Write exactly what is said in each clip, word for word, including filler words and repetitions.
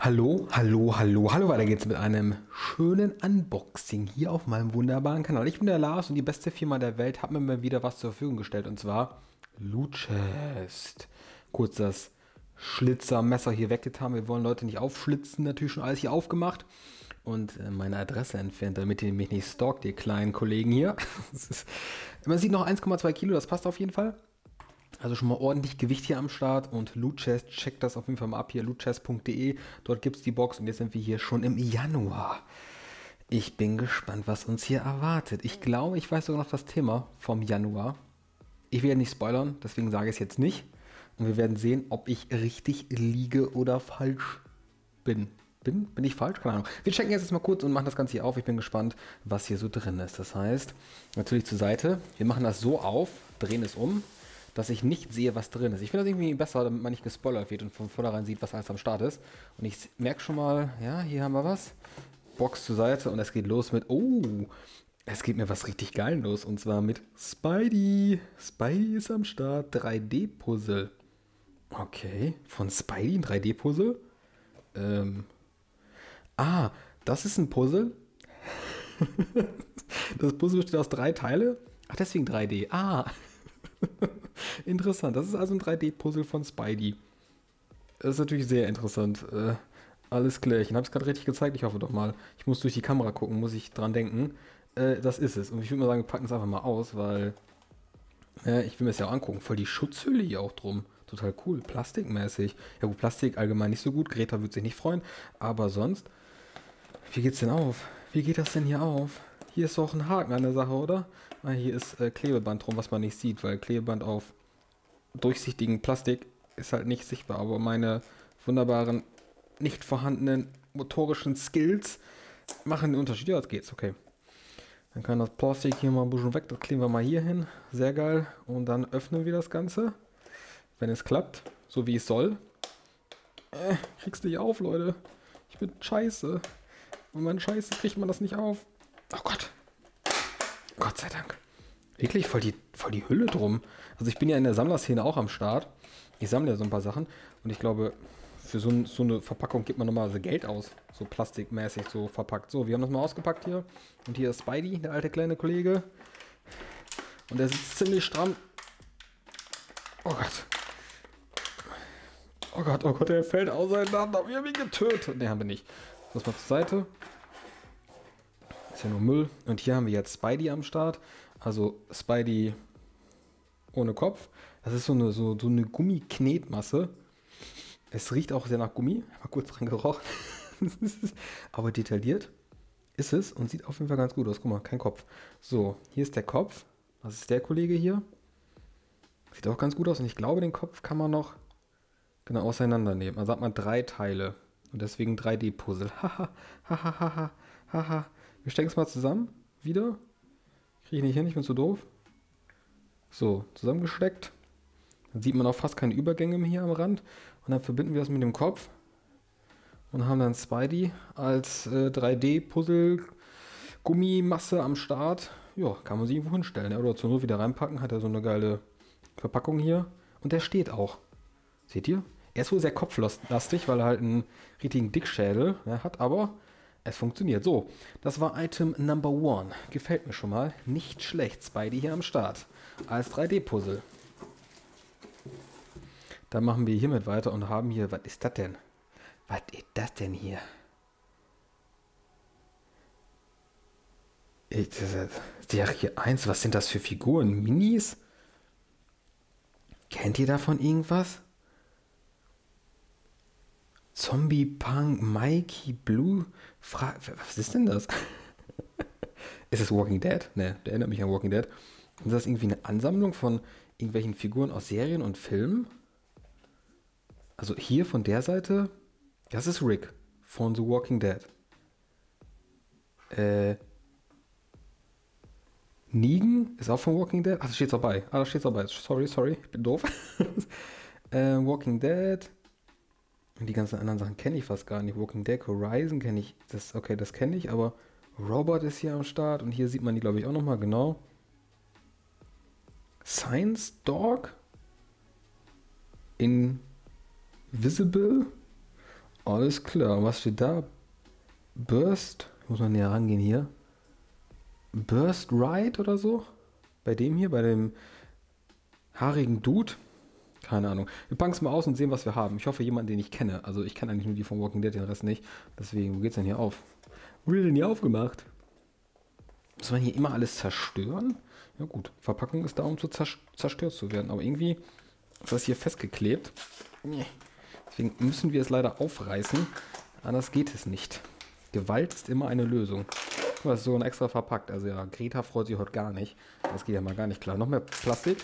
Hallo, hallo, hallo, hallo, weiter geht's mit einem schönen Unboxing hier auf meinem wunderbaren Kanal. Ich bin der Lars und die beste Firma der Welt hat mir mal wieder was zur Verfügung gestellt und zwar Loot Chest. Kurz das Schlitzermesser hier weggetan. Wir wollen Leute nicht aufschlitzen, natürlich schon alles hier aufgemacht und äh, meine Adresse entfernt, damit ihr mich nicht stalkt, ihr kleinen Kollegen hier. ist, man sieht noch eins Komma zwei Kilo, das passt auf jeden Fall. Also schon mal ordentlich Gewicht hier am Start und Loot Chest, checkt das auf jeden Fall mal ab hier, loot chest punkt de, dort gibt es die Box und jetzt sind wir hier schon im Januar. Ich bin gespannt, was uns hier erwartet. Ich glaube, ich weiß sogar noch das Thema vom Januar. Ich werde nicht spoilern, deswegen sage ich es jetzt nicht. Und wir werden sehen, ob ich richtig liege oder falsch bin. Bin? Bin ich falsch? Keine Ahnung. Wir checken jetzt mal kurz und machen das Ganze hier auf. Ich bin gespannt, was hier so drin ist. Das heißt, natürlich zur Seite. Wir machen das so auf, drehen es um, dass ich nicht sehe, was drin ist. Ich finde das irgendwie besser, damit man nicht gespoilert wird und von vornherein sieht, was alles am Start ist. Und ich merke schon mal, ja, hier haben wir was. Box zur Seite und es geht los mit, oh, es geht mir was richtig geil los. Und zwar mit Spidey. Spidey ist am Start. drei D-Puzzle. Okay, von Spidey ein drei D-Puzzle. Ähm. Ah, das ist ein Puzzle. Das Puzzle besteht aus drei Teile. Ach, deswegen drei D. Ah. Interessant. Das ist also ein drei D-Puzzle von Spidey. Das ist natürlich sehr interessant. Äh, alles klärchen. Ich habe es gerade richtig gezeigt. Ich hoffe doch mal. Ich muss durch die Kamera gucken, muss ich dran denken. Äh, das ist es. Und ich würde mal sagen, wir packen es einfach mal aus, weil äh, ich will mir das ja auch angucken. Voll die Schutzhülle hier auch drum. Total cool. Plastikmäßig. Ja gut, Plastik allgemein nicht so gut. Greta würde sich nicht freuen. Aber sonst, wie geht's denn auf? Wie geht das denn hier auf? Hier ist doch ein Haken an der Sache, oder? Ah, hier ist äh, Klebeband drum, was man nicht sieht, weil Klebeband auf durchsichtigen Plastik ist halt nicht sichtbar. Aber meine wunderbaren, nicht vorhandenen motorischen Skills machen den Unterschied. Ja, jetzt geht's, okay. Dann kann das Plastik hier mal ein bisschen weg, das kleben wir mal hier hin. Sehr geil. Und dann öffnen wir das Ganze, wenn es klappt, so wie es soll. Äh, kriegst nicht auf, Leute. Ich bin scheiße. Und mein Scheiße kriegt man das nicht auf. Oh Gott. Gott sei Dank. Wirklich voll die, voll die Hülle drum. Also ich bin ja in der Sammlerszene auch am Start. Ich sammle ja so ein paar Sachen. Und ich glaube, für so, ein, so eine Verpackung gibt man normalerweise Geld aus. So plastikmäßig so verpackt. So, wir haben das mal ausgepackt hier. Und hier ist Spidey, der alte kleine Kollege. Und der sitzt ziemlich stramm. Oh Gott. Oh Gott, oh Gott, der fällt auseinander. Wir haben ihn getötet. Ne, haben wir nicht. Das mal zur Seite. Ist ja nur Müll. Und hier haben wir jetzt Spidey am Start. Also Spidey ohne Kopf. Das ist so eine, so, so eine Gummiknetmasse. Es riecht auch sehr nach Gummi. Mal kurz dran gerochen. Aber detailliert ist es und sieht auf jeden Fall ganz gut aus. Guck mal, kein Kopf. So, hier ist der Kopf. Was ist der Kollege hier? Sieht auch ganz gut aus. Und ich glaube, den Kopf kann man noch genau auseinandernehmen. Also hat man drei Teile. Und deswegen drei D-Puzzle. Haha, haha, haha, haha. Wir stecken es mal zusammen. Wieder. Kriege ich nicht hin, ich bin zu doof. So, zusammengesteckt. Dann sieht man auch fast keine Übergänge mehr hier am Rand. Und dann verbinden wir das mit dem Kopf. Und haben dann Spidey als äh, drei D-Puzzle-Gummimasse am Start. Ja, kann man sich irgendwo hinstellen. Ja, oder zur Not wieder reinpacken. Hat er so eine geile Verpackung hier. Und der steht auch. Seht ihr? Er ist wohl sehr kopflastig, weil er halt einen richtigen Dickschädel ja, hat, aber es funktioniert. So, das war Item Number One. Gefällt mir schon mal. Nicht schlecht. Spidey hier am Start. Als drei D-Puzzle. Dann machen wir hiermit weiter und haben hier, was ist das denn? Was ist das denn hier? Ich, Serie eins, was sind das für Figuren? Minis? Kennt ihr davon irgendwas? Zombie Punk, Mikey Blue. Fra was ist denn das? Ist es Walking Dead? Ne, der erinnert mich an Walking Dead. Ist das irgendwie eine Ansammlung von irgendwelchen Figuren aus Serien und Filmen? Also hier von der Seite, das ist Rick von The Walking Dead. Äh, Negan ist auch von Walking Dead. Ach, das steht dabei. Ah, das steht dabei. Sorry, sorry, ich bin doof. äh, Walking Dead. Und die ganzen anderen Sachen kenne ich fast gar nicht. Walking Dead, Horizon kenne ich. Das, okay, das kenne ich, aber Robot ist hier am Start. Und hier sieht man die, glaube ich, auch nochmal genau. Science Dog. Invisible. Alles klar. Was steht da? Burst. Muss man näher rangehen hier. Burst Ride oder so? Bei dem hier, bei dem haarigen Dude? Keine Ahnung. Wir packen es mal aus und sehen, was wir haben. Ich hoffe, jemanden, den ich kenne. Also ich kenne eigentlich nur die von Walking Dead, den Rest nicht. Deswegen, wo geht's denn hier auf? Wo wird denn hier aufgemacht? Muss man hier immer alles zerstören? Ja gut, Verpackung ist da, um zu zerstört zu werden. Aber irgendwie ist das hier festgeklebt. Deswegen müssen wir es leider aufreißen. Anders geht es nicht. Gewalt ist immer eine Lösung. Das ist so ein extra verpackt. Also ja, Greta freut sich heute gar nicht. Das geht ja mal gar nicht klar. Noch mehr Plastik.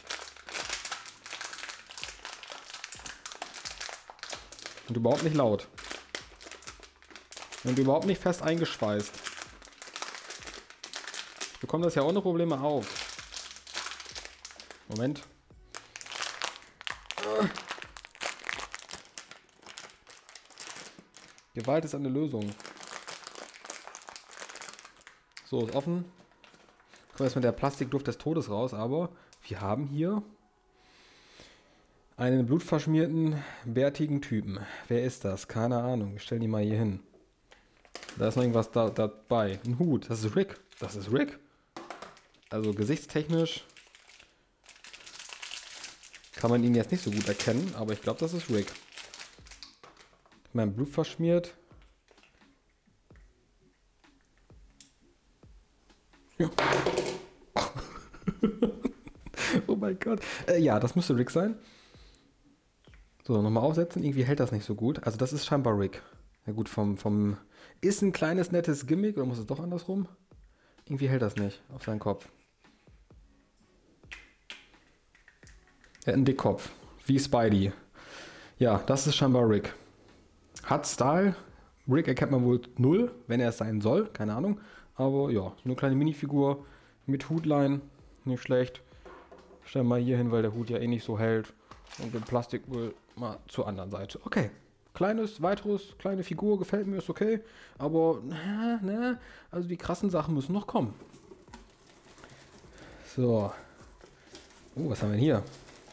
Und überhaupt nicht laut. Und überhaupt nicht fest eingeschweißt. Ich bekomme das ja ohne Probleme auf. Moment. Gewalt ist eine Lösung. So, ist offen. Kommt jetzt mit der Plastikduft des Todes raus, aber wir haben hier einen blutverschmierten, bärtigen Typen. Wer ist das? Keine Ahnung. Ich stelle die mal hier hin. Da ist noch irgendwas da, dabei. Ein Hut. Das ist Rick. Das ist Rick. Also gesichtstechnisch kann man ihn jetzt nicht so gut erkennen, aber ich glaube, das ist Rick. Mein Blut verschmiert. Ja. Oh mein Gott. Äh, ja, das müsste Rick sein. So, nochmal aufsetzen. Irgendwie hält das nicht so gut. Also das ist scheinbar Rick. Ja gut, vom, vom... Ist ein kleines, nettes Gimmick, oder muss es doch andersrum? Irgendwie hält das nicht auf seinen Kopf. Er hat einen Dickkopf. Wie Spidey. Ja, das ist scheinbar Rick. Hat Style. Rick erkennt man wohl null, wenn er es sein soll. Keine Ahnung. Aber ja, so eine kleine Minifigur mit Hutlein. Nicht schlecht. Stellen wir mal hier hin, weil der Hut ja eh nicht so hält. Und den Plastik wohl mal zur anderen Seite. Okay. Kleines, weiteres, kleine Figur, gefällt mir, ist okay. Aber, ne, ne, also die krassen Sachen müssen noch kommen. So. Oh, was haben wir denn hier?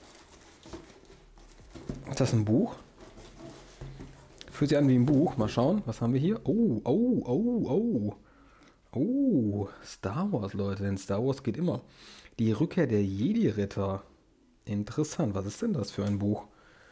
Ist das ein Buch? Fühlt sich an wie ein Buch. Mal schauen, was haben wir hier? Oh, oh, oh, oh. Oh, Star Wars, Leute. Denn Star Wars geht immer. Die Rückkehr der Jedi-Ritter. Interessant. Was ist denn das für ein Buch?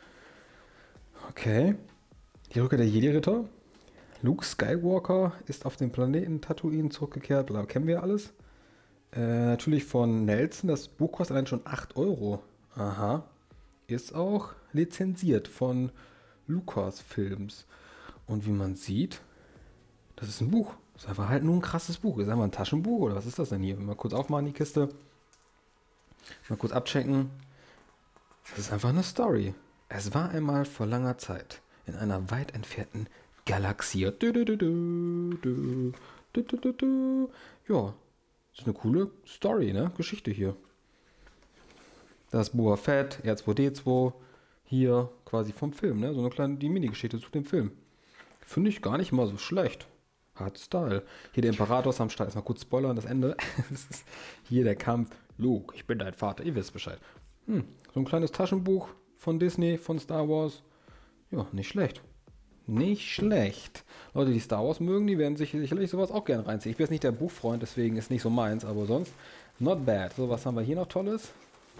Okay. Die Rückkehr der Jedi-Ritter. Luke Skywalker ist auf den Planeten Tatooine zurückgekehrt. Bla, kennen wir alles. Äh, natürlich von Nelson. Das Buch kostet allein schon acht Euro. Aha. Ist auch lizenziert von Lucasfilms. Und wie man sieht, das ist ein Buch. Das ist einfach halt nur ein krasses Buch. Ist einfach ein Taschenbuch oder was ist das denn hier? Mal kurz aufmachen, die Kiste. Mal kurz abchecken. Das ist einfach eine Story. Es war einmal vor langer Zeit in einer weit entfernten Galaxie. Du, du, du, du, du, du, du, du, du. Ja, ist eine coole Story, ne? Geschichte hier. Das ist Boba Fett, R zwei D zwei. Hier quasi vom Film, ne? So eine kleine die Mini-Geschichte zu dem Film. Finde ich gar nicht mal so schlecht. Hat Style. Hier der Imperator ist am Start. Erstmal kurz spoilern, das Ende. Hier der Kampf. Luke, ich bin dein Vater. Ihr wisst Bescheid. Hm, so ein kleines Taschenbuch von Disney, von Star Wars. Ja, nicht schlecht. Nicht schlecht. Leute, die Star Wars mögen, die werden sich sicherlich sowas auch gerne reinziehen. Ich bin jetzt nicht der Buchfreund, deswegen ist nicht so meins, aber sonst not bad. So, was haben wir hier noch Tolles?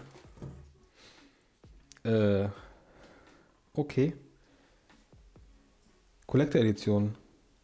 Äh, okay. Collector Edition.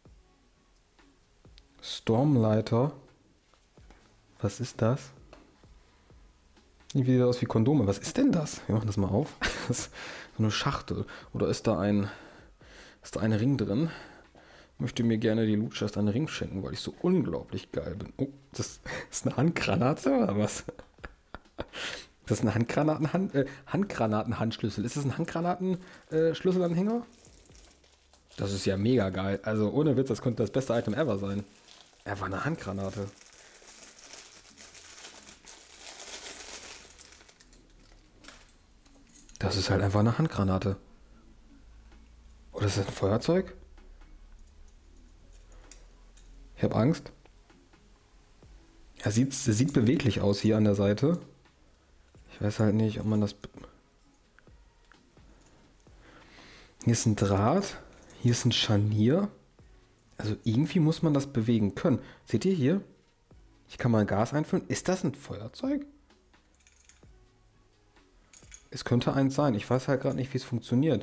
Stormlighter. Was ist das? Irgendwie sieht das aus wie Kondome. Was ist denn das? Wir machen das mal auf. Das ist so eine Schachtel. Oder ist da ein ist da ein Ring drin? Ich möchte mir gerne die Loot Chest einen Ring schenken, weil ich so unglaublich geil bin. Oh, das ist eine Handgranate oder was? Das ist ein Handgranaten äh, Handgranaten-Handschlüssel. Ist das ein Handgranaten-Schlüsselanhänger? Das ist ja mega geil. Also ohne Witz, das könnte das beste Item ever sein. Er war eine Handgranate. Das ist halt einfach eine Handgranate. Oder ist das ein Feuerzeug? Ich habe Angst. Er sieht, er sieht beweglich aus hier an der Seite. Ich weiß halt nicht, ob man das... Hier ist ein Draht. Hier ist ein Scharnier. Also irgendwie muss man das bewegen können. Seht ihr hier? Ich kann mal Gas einfüllen. Ist das ein Feuerzeug? Es könnte eins sein. Ich weiß halt gerade nicht, wie es funktioniert.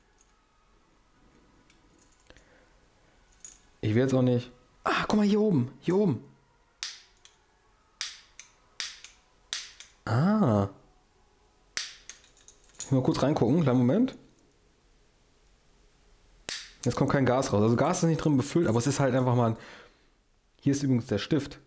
Ich will jetzt auch nicht... Ah, guck mal hier oben. Hier oben. Ah. Ich will mal kurz reingucken. Kleinen Moment. Jetzt kommt kein Gas raus. Also Gas ist nicht drin befüllt, aber es ist halt einfach mal ein... Hier ist übrigens der Stift.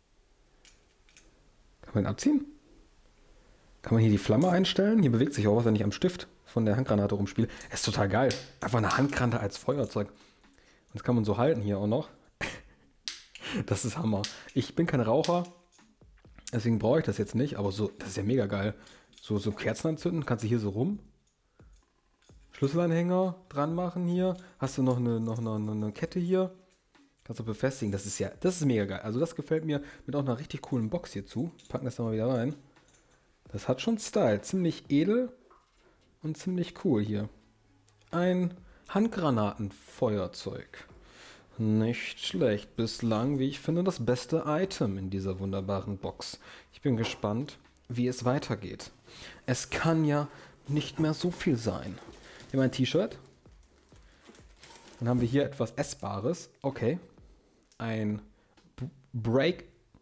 Kann man ihn abziehen? Kann man hier die Flamme einstellen? Hier bewegt sich auch was, wenn ich am Stift von der Handgranate rumspiele. Ist total geil. Einfach eine Handgranate als Feuerzeug. Und das kann man so halten hier auch noch. Das ist Hammer. Ich bin kein Raucher, deswegen brauche ich das jetzt nicht, aber so, das ist ja mega geil. So, so Kerzen anzünden, kannst du hier so rum. Schlüsselanhänger dran machen hier. Hast du noch eine, noch eine, eine Kette hier. Kannst du befestigen. Das ist ja, das ist mega geil. Also das gefällt mir mit auch einer richtig coolen Box hierzu. Packen das da mal wieder rein. Das hat schon Style. Ziemlich edel und ziemlich cool hier. Ein Handgranatenfeuerzeug. Nicht schlecht. Bislang, wie ich finde, das beste Item in dieser wunderbaren Box. Ich bin gespannt, wie es weitergeht. Es kann ja nicht mehr so viel sein. Hier mein T-Shirt. Dann haben wir hier etwas Essbares. Okay. Ein B Break...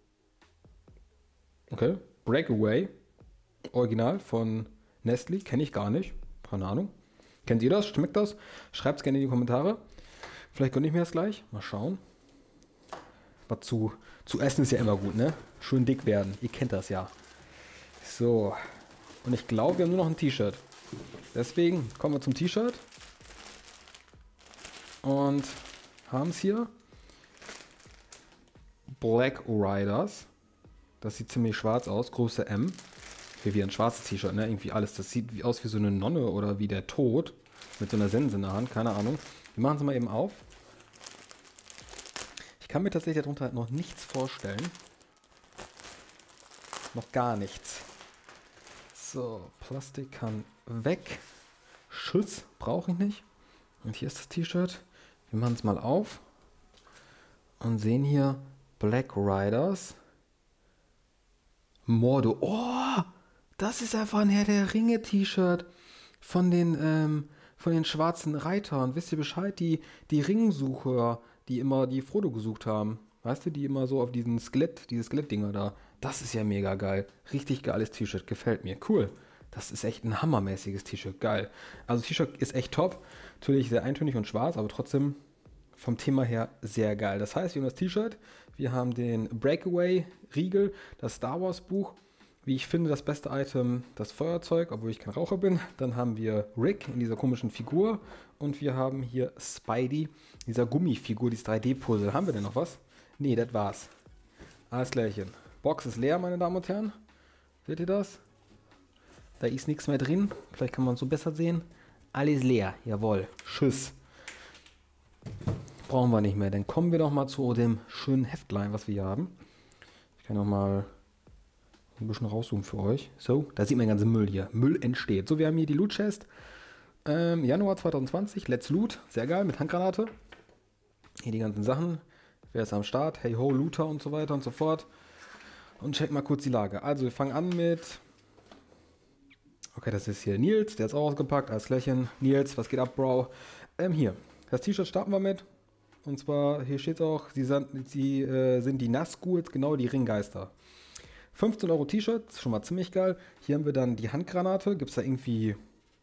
Okay. Breakaway. Original von Nestle. Kenne ich gar nicht. Keine Ahnung. Kennt ihr das? Schmeckt das? Schreibt es gerne in die Kommentare. Vielleicht gönne ich mir das gleich. Mal schauen. Was zu, zu essen ist ja immer gut, ne? Schön dick werden. Ihr kennt das ja. So. Und ich glaube, wir haben nur noch ein T-Shirt. Deswegen kommen wir zum T-Shirt. Und haben es hier. Black Riders. Das sieht ziemlich schwarz aus. Große M. Hier wie ein schwarzes T-Shirt, ne? Irgendwie alles. Das sieht wie aus wie so eine Nonne oder wie der Tod. Mit so einer Sense in der Hand. Keine Ahnung. Wir machen es mal eben auf. Ich kann mir tatsächlich darunter noch nichts vorstellen. Noch gar nichts. So, Plastik kann weg. Schutz brauche ich nicht. Und hier ist das T-Shirt. Wir machen es mal auf. Und sehen hier Black Riders. Mordo. Oh, das ist einfach ein Herr der Ringe T-Shirt. Von den, ähm, von den schwarzen Reitern. Wisst ihr Bescheid? Die, die Ringsucher, die immer die Frodo gesucht haben. Weißt du, die immer so auf diesen Skelett, diese Skelettdinger da. Das ist ja mega geil. Richtig geiles T-Shirt. Gefällt mir. Cool. Das ist echt ein hammermäßiges T-Shirt. Geil. Also T-Shirt ist echt top. Natürlich sehr eintönig und schwarz, aber trotzdem vom Thema her sehr geil. Das heißt, wir haben das T-Shirt, wir haben den Breakaway-Riegel, das Star Wars Buch. Wie ich finde, das beste Item, das Feuerzeug, obwohl ich kein Raucher bin. Dann haben wir Rick in dieser komischen Figur. Und wir haben hier Spidey, dieser Gummifigur, dieses drei D-Puzzle. Haben wir denn noch was? Nee, das war's. Alles klärchen. Box ist leer, meine Damen und Herren. Seht ihr das? Da ist nichts mehr drin. Vielleicht kann man es so besser sehen. Alles leer. Jawohl. Tschüss. Brauchen wir nicht mehr. Dann kommen wir doch mal zu dem schönen Heftlein, was wir hier haben. Ich kann noch mal ein bisschen rauszoomen für euch. So, da sieht man den ganzen Müll hier. Müll entsteht. So, wir haben hier die Loot Chest. Ähm, Januar zwanzig zwanzig. Let's Loot. Sehr geil, mit Handgranate. Hier die ganzen Sachen. Wer ist am Start? Hey ho, Looter und so weiter und so fort. Und check mal kurz die Lage. Also, wir fangen an mit... Okay, das ist hier Nils. Der ist auch ausgepackt. Als Klärchen. Nils, was geht ab, Bro? Ähm, hier. Das T-Shirt starten wir mit. Und zwar, hier steht es auch, sie, sind, sie äh, sind die Nazguls, genau die Ringgeister. fünfzehn Euro T-Shirt, ist schon mal ziemlich geil. Hier haben wir dann die Handgranate. Gibt es da irgendwie...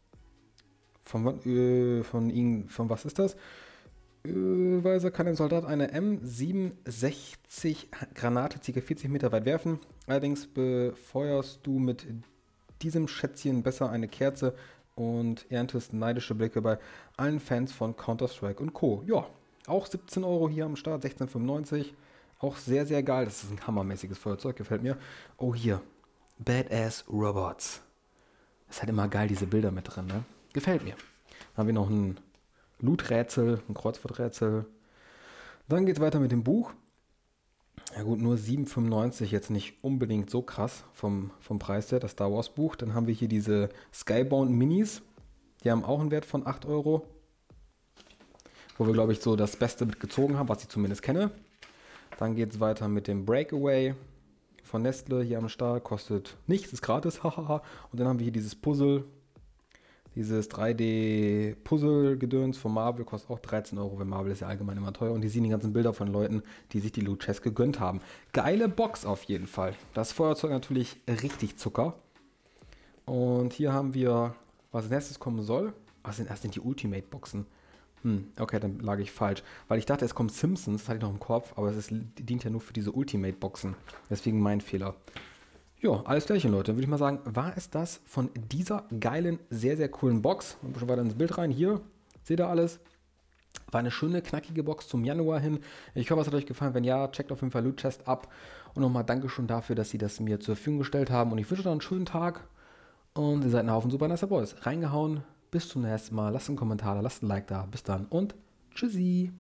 Von, äh, von ihnen, von was ist das? Äh, Weise kann ein Soldat eine M siebenundsechzig Granate ca. vierzig Meter weit werfen. Allerdings befeuerst du mit diesem Schätzchen besser eine Kerze und erntest neidische Blicke bei allen Fans von Counter-Strike und Co. Ja, auch siebzehn Euro hier am Start, sechzehn fünfundneunzig. Auch sehr, sehr geil. Das ist ein hammermäßiges Feuerzeug, gefällt mir. Oh, hier. Badass Robots. Ist halt immer geil, diese Bilder mit drin, ne? Gefällt mir. Dann haben wir noch ein Loot-Rätsel, ein Kreuzworträtsel. Dann geht es weiter mit dem Buch. Ja gut, nur sieben fünfundneunzig, jetzt nicht unbedingt so krass vom, vom Preis her, das Star Wars Buch. Dann haben wir hier diese Skybound Minis. Die haben auch einen Wert von acht Euro. wo wir, glaube ich, so das Beste mitgezogen haben, was ich zumindest kenne. Dann geht es weiter mit dem Breakaway von Nestle hier am Start. Kostet nichts, ist gratis, hahaha. Und dann haben wir hier dieses Puzzle, dieses drei D-Puzzle-Gedöns von Marvel, kostet auch dreizehn Euro, weil Marvel ist ja allgemein immer teuer. Und die sehen die ganzen Bilder von Leuten, die sich die Loot Chest gegönnt haben. Geile Box auf jeden Fall. Das Feuerzeug natürlich richtig Zucker. Und hier haben wir, was als nächstes kommen soll. Was sind, das sind die Ultimate-Boxen. Hm, okay, dann lag ich falsch. Weil ich dachte, es kommt Simpsons, das hatte ich noch im Kopf, aber es ist, dient ja nur für diese Ultimate-Boxen. Deswegen mein Fehler. Ja, alles klärchen, Leute. Dann würde ich mal sagen, war es das von dieser geilen, sehr, sehr coolen Box. Und schon weiter ins Bild rein. Hier, seht ihr alles. War eine schöne, knackige Box zum Januar hin. Ich hoffe, es hat euch gefallen. Wenn ja, checkt auf jeden Fall Loot Chest ab. Und nochmal Dankeschön dafür, dass sie das mir zur Verfügung gestellt haben. Und ich wünsche euch noch einen schönen Tag. Und ihr seid ein Haufen super nicer Boys. Reingehauen. Bis zum nächsten Mal. Lasst einen Kommentar da, lasst ein Like da. Bis dann und tschüssi.